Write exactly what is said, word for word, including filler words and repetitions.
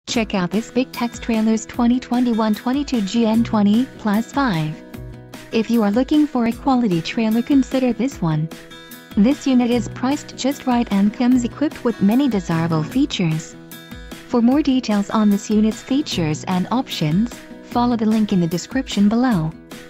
Check out this big text trailer's twenty twenty-one twenty-two G N twenty plus five. If you are looking for a quality trailer, consider this one. This unit is priced just right and comes equipped with many desirable features. For more details on this unit's features and options, follow the link in the description below.